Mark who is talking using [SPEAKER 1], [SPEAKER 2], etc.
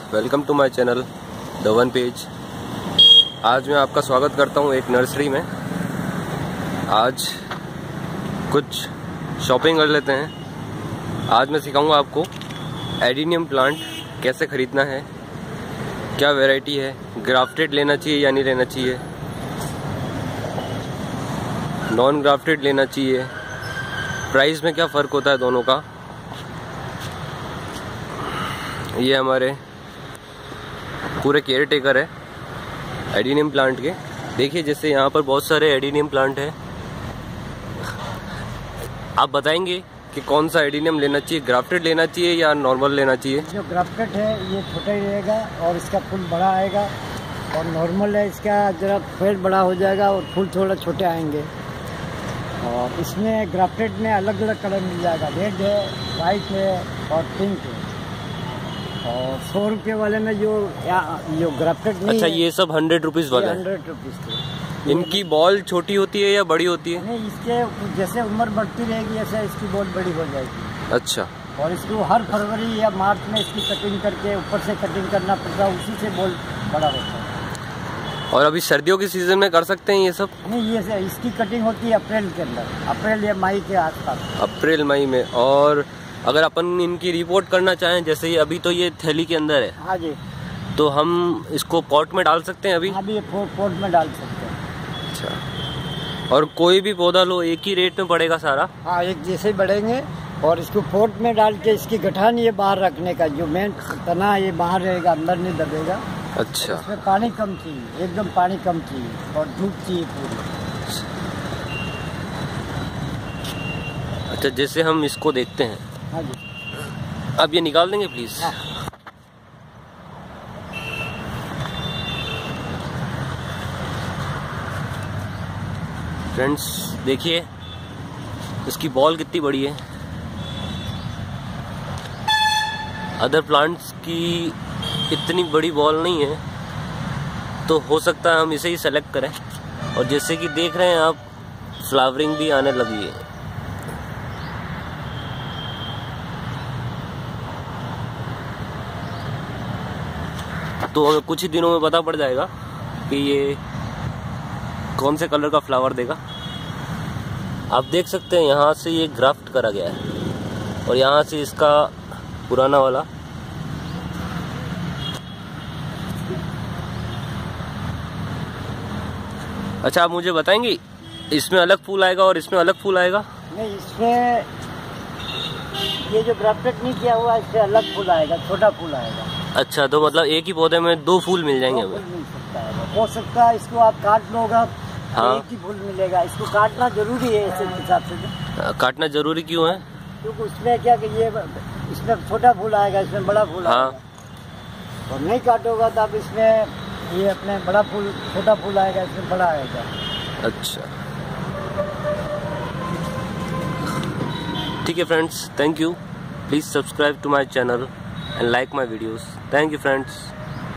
[SPEAKER 1] Welcome to my channel the one page. आज मैं आपका स्वागत करता हूं एक नर्सरी में। आज कुछ शॉपिंग कर लेते हैं। आज मैं सिखाऊंगा आपको एडिनियम प्लांट कैसे खरीदना है, क्या वैरायटी है, ग्राफ्टेड लेना चाहिए या नहीं लेना चाहिए, नॉन ग्राफ्टेड लेना चाहिए, प्राइस में क्या फ़र्क होता है दोनों का। ये हमारे पूरे केयर टेकर है एडिनियम प्लांट के। देखिए जैसे यहाँ पर बहुत सारे एडिनियम प्लांट है। आप बताएंगे कि कौन सा एडिनियम लेना चाहिए, ग्राफ्टेड लेना चाहिए या नॉर्मल लेना चाहिए।
[SPEAKER 2] जो ग्राफ्टेड है ये छोटा ही रहेगा और इसका फूल बड़ा आएगा, और नॉर्मल है इसका जरा पेड़ बड़ा हो जाएगा और फूल थोड़ा छोटे आएंगे। और इसमें ग्राफ्टेड में अलग अलग कलर मिल जाएगा, रेड है, वाइट है और पिंक है। और 100 रुपये वाले में जो ग्राफ्टेड नहीं।
[SPEAKER 1] अच्छा, ये सब 100 रुपीज़ वाले?
[SPEAKER 2] 100 रुपीज़ के।
[SPEAKER 1] इनकी बॉल छोटी होती है या बड़ी होती है?
[SPEAKER 2] नहीं, इसके जैसे उम्र बढ़ती रहेगी ऐसे इसकी बॉल बड़ी हो जाएगी।
[SPEAKER 1] अच्छा।
[SPEAKER 2] और इसको हर फरवरी या मार्च में इसकी कटिंग करके ऊपर से कटिंग करना पड़ता है, उसी से बॉल बड़ा होता है।
[SPEAKER 1] और अभी सर्दियों के सीजन में कर सकते हैं ये सब?
[SPEAKER 2] नहीं, ये इसकी कटिंग होती है अप्रैल के अंदर, अप्रैल या मई के आसपास।
[SPEAKER 1] अप्रैल मई में। और अगर अपन इनकी रिपोर्ट करना चाहें, जैसे ये अभी तो ये थैली के अंदर है।
[SPEAKER 2] हाँ जी।
[SPEAKER 1] तो हम इसको पॉट में डाल सकते हैं अभी?
[SPEAKER 2] अभी ये पॉट में डाल सकते हैं।
[SPEAKER 1] अच्छा। और कोई भी पौधा लो एक ही रेट में पड़ेगा सारा?
[SPEAKER 2] हाँ, एक जैसे बढ़ेंगे। और इसको पॉट में डाल के इसकी गठान ये बाहर रखने का, जो मेन तना ये बाहर रहेगा, अंदर नहीं दबेगा।
[SPEAKER 1] अच्छा।
[SPEAKER 2] इसमें पानी कम चाहिए, एकदम पानी कम चाहिए और धूप चाहिए पूरी।
[SPEAKER 1] अच्छा, जैसे हम इसको देखते हैं।
[SPEAKER 2] हाँ जी।
[SPEAKER 1] आप ये निकाल देंगे प्लीज?
[SPEAKER 2] हाँ।
[SPEAKER 1] फ्रेंड्स देखिए इसकी बॉल कितनी बड़ी है। अदर प्लांट्स की इतनी बड़ी बॉल नहीं है, तो हो सकता है हम इसे ही सेलेक्ट करें। और जैसे कि देख रहे हैं आप, फ्लावरिंग भी आने लगी है। तो हमें कुछ ही दिनों में पता पड़ जाएगा कि ये कौन से कलर का फ्लावर देगा। आप देख सकते हैं यहाँ से ये ग्राफ्ट करा गया है और यहाँ से इसका पुराना वाला। अच्छा, आप मुझे बताएंगे इसमें अलग फूल आएगा और इसमें अलग फूल आएगा?
[SPEAKER 2] नहीं, इसमें ये जो ग्राफ्टेड नहीं किया हुआ इससे अलग फूल आएगा, छोटा फूल आएगा। अच्छा,
[SPEAKER 1] तो मतलब एक ही पौधे में 2 फूल मिल जाएंगे हमें?
[SPEAKER 2] मिल सकता है, हो सकता है। इसको आप काट लोगा। हाँ। एक ही फूल मिलेगा। इसको काटना जरूरी है इस हिसाब से।
[SPEAKER 1] काटना जरूरी क्यों है?
[SPEAKER 2] क्योंकि उसमें क्या कि ये इसमें छोटा फूल आएगा, इसमें बड़ा फूल आएगा। और नहीं काटोगा तो आप इसमें ये अपने बड़ा फूल, छोटा फूल आएगा, इसमें बड़ा आएगा।
[SPEAKER 1] अच्छा, ठीक है friends, thank you. Please subscribe to my channel and like my videos. Thank you friends.